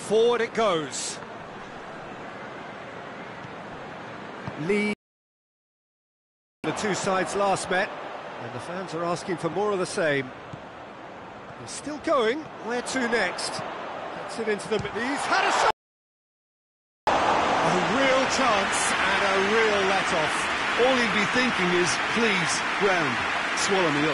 Forward it goes. Lead. The two sides last met, and the fans are asking for more of the same. He's still going. Where to next? Gets it into the... He's had a shot! A real chance and a real let-off. All he'd be thinking is, please, ground, swallow me up.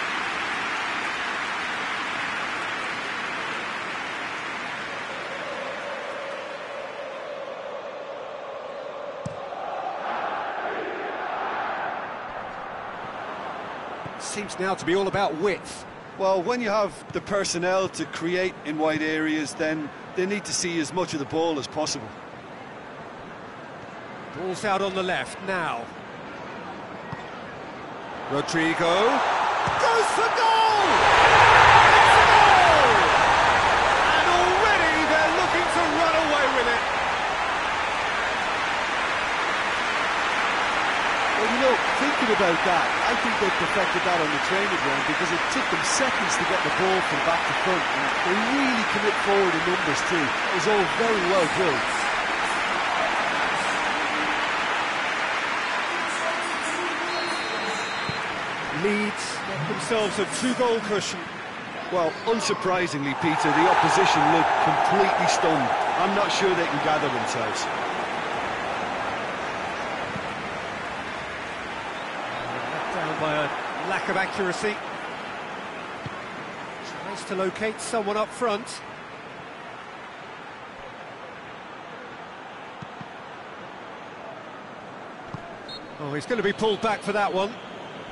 Seems now to be all about width. Well, when you have the personnel to create in wide areas, then they need to see as much of the ball as possible. Ball's out on the left now. Rodrigo goes for goal! It's a goal! And already they're looking to run away with it. Well, you know, thinking about that, I think they perfected that on the training ground because it took them seconds to get the ball from back to front. And they really commit forward in numbers too. It was all very well drilled. Leeds get themselves a two-goal cushion. Well, unsurprisingly, Peter, the opposition looked completely stunned. I'm not sure they can gather themselves. Let down by a lack of accuracy. Tries to locate someone up front. Oh, he's going to be pulled back for that one.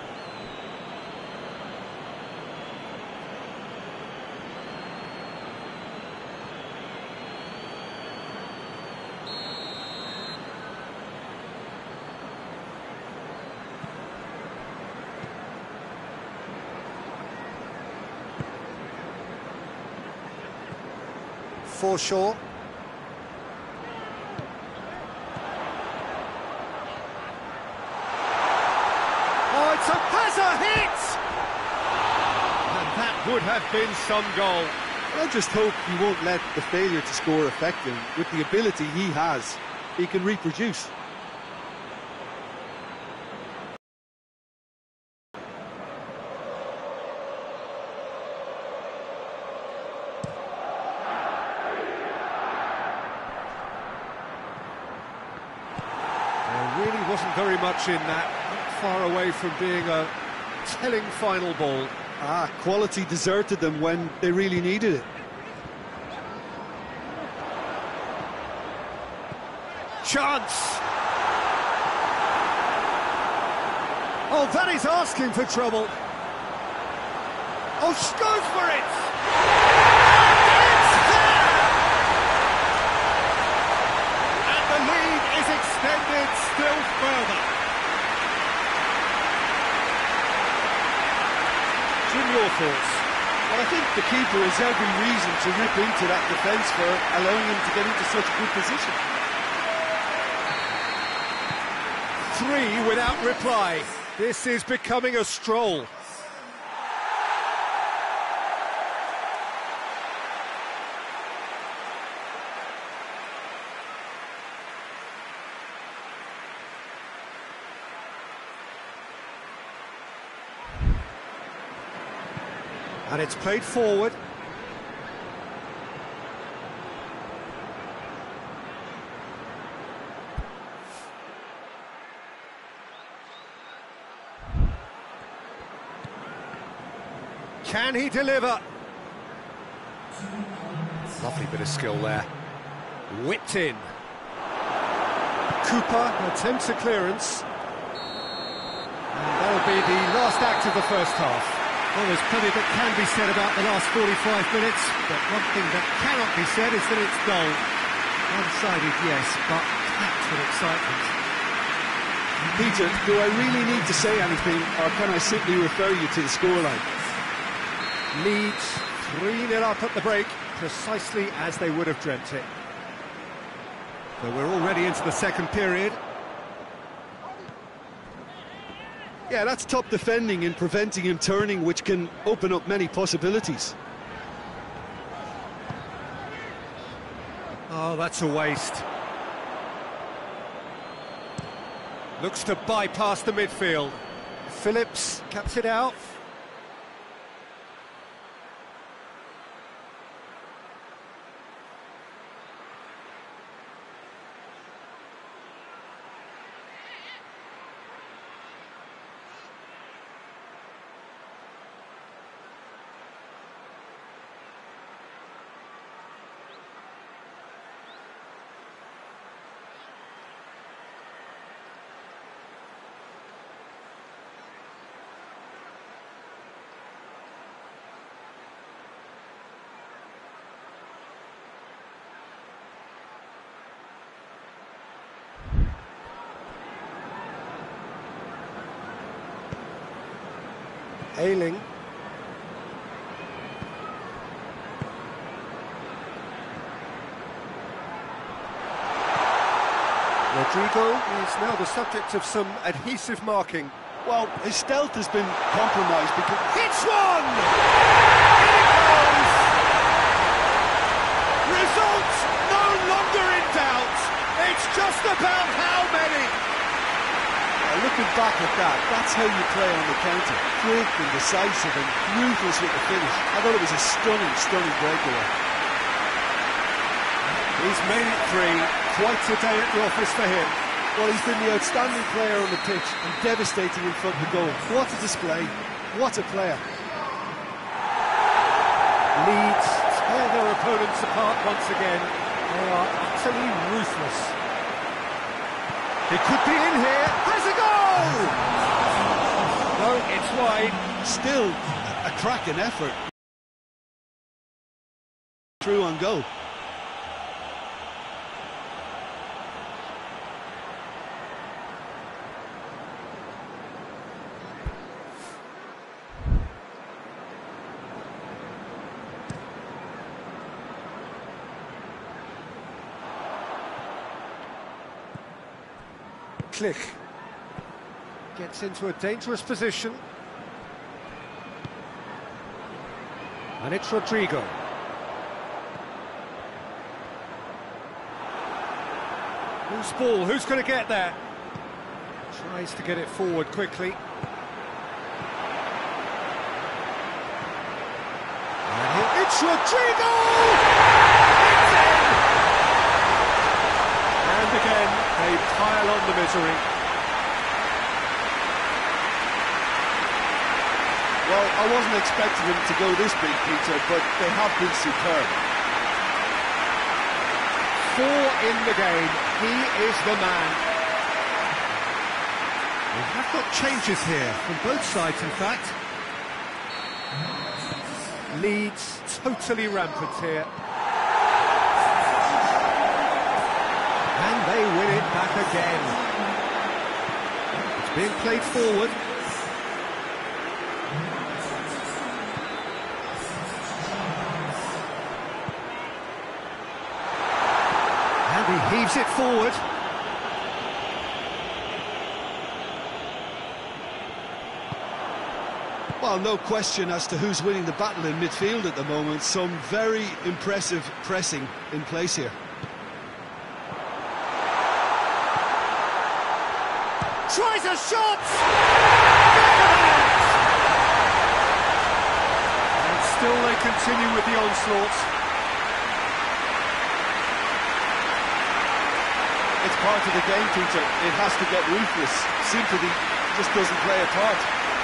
Forshaw. Oh, it's a buzzer hit! And that would have been some goal. I just hope he won't let the failure to score affect him. With the ability he has, he can reproduce. There really wasn't very much in that. Not far away from being a telling final ball. Quality deserted them when they really needed it. Chance! Oh, that is asking for trouble. Oh, she goes for it! It's there! And the lead is extended still further. Jim, your thoughts? Well, I think the keeper has every reason to rip into that defence for allowing him to get into such a good position. 3 without reply. This is becoming a stroll. And it's played forward. Can he deliver? Lovely bit of skill there. Whipped in. Cooper attempts a clearance. And that'll be the last act of the first half. Well, there's plenty that can be said about the last 45 minutes, but one thing that cannot be said is that it's dull. One-sided, yes, but packed with excitement. Peter, do I really need to say anything, or can I simply refer you to the scoreline? Leeds 3-0 up at the break, precisely as they would have dreamt it. So we're already into the second period. Yeah, that's top defending and preventing him turning, which can open up many possibilities. Oh, that's a waste. Looks to bypass the midfield. Phillips cuts it out. Ayling. Rodrigo is now the subject of some adhesive marking. Well, his stealth has been compromised because... Hits one! In it goes! Results no longer in doubt. It's just about how many. Looking back at that, that's how you play on the counter. Quick and decisive and ruthless with the finish. I thought it was a stunning breakaway. He's made it three. Quite a day at the office for him. Well, he's been the outstanding player on the pitch and devastating in front of the goal. What a display. What a player. Leeds tear their opponents apart once again. They are utterly ruthless. It could be in here. Has a goal! No, it's wide. Still a cracking effort. Through on goal. Klich gets into a dangerous position, and it's Rodrigo. Loose ball, who's going to get there? Tries to get it forward quickly. And it's Rodrigo! It's in! And again, they pile on the misery. Well, I wasn't expecting them to go this big, Peter, but they have been superb. 4 in the game. He is the man. We have got changes here, from both sides, in fact. Leeds totally rampant here. And they win it back again. It's being played forward. And he heaves it forward. Well, no question as to who's winning the battle in midfield at the moment. Some very impressive pressing in place here. Tries a shot! And still they continue with the onslaughts. It's part of the game, Peter. It has to get ruthless. Sympathy just doesn't play a part.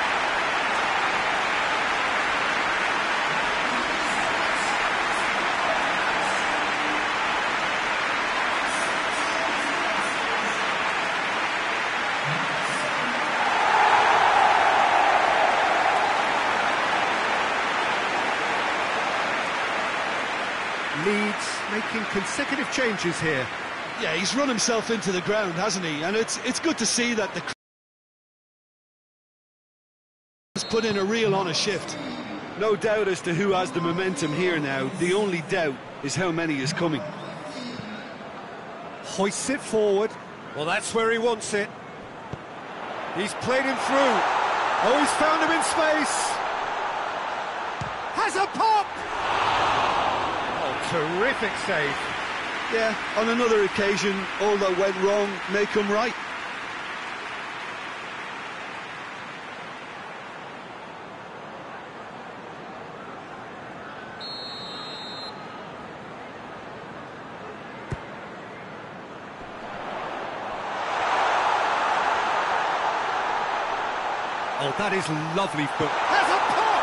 Leeds making consecutive changes here. Yeah, he's run himself into the ground, hasn't he? And it's good to see that the crowd has put in a real honest shift. No doubt as to who has the momentum here now. The only doubt is how many is coming. Hoists it forward. Well, that's where he wants it. He's played him through. Oh, he's found him in space. Has a pop! Oh, terrific save. Yeah, on another occasion, all that went wrong may come right. Oh, that is lovely foot. There's a pop!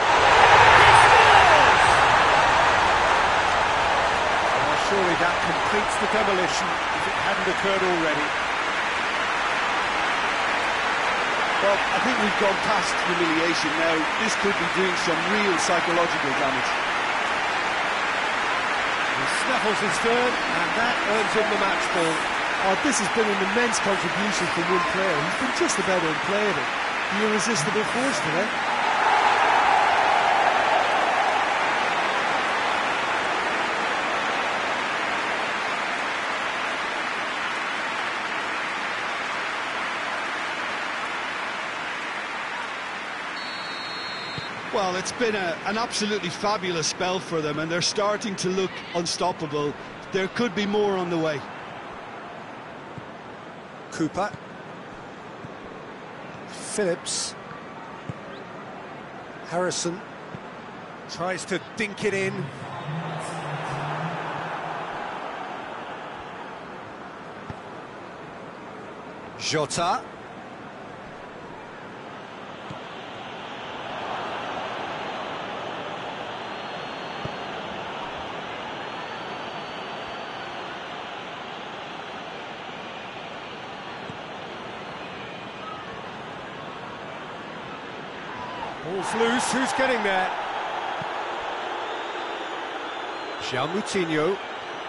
Oh, surely that completes the demolition if it hadn't occurred already. Well, I think we've gone past humiliation now. This could be doing some real psychological damage. He snaffles his third, and that earns him the match ball. Oh, this has been an immense contribution from one player. He's been just about unplayable. The irresistible force today. Well, it's been an absolutely fabulous spell for them, and they're starting to look unstoppable. There could be more on the way. Cooper. Phillips. Harrison tries to dink it in. Jota. Ball's loose, who's getting there? João Moutinho.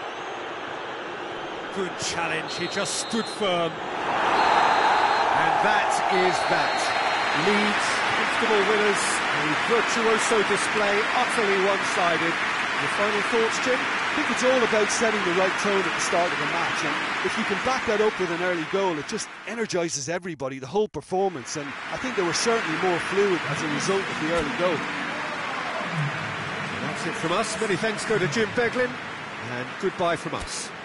Good challenge, he just stood firm. And that is that. Leeds, comfortable winners, a virtuoso display, utterly one-sided. Your final thoughts, Jim? I think it's all about setting the right tone at the start of the match, and if you can back that up with an early goal, it just energises everybody, the whole performance, and I think they were certainly more fluid as a result of the early goal. That's it from us. Many thanks go to Jim Beglin, and goodbye from us.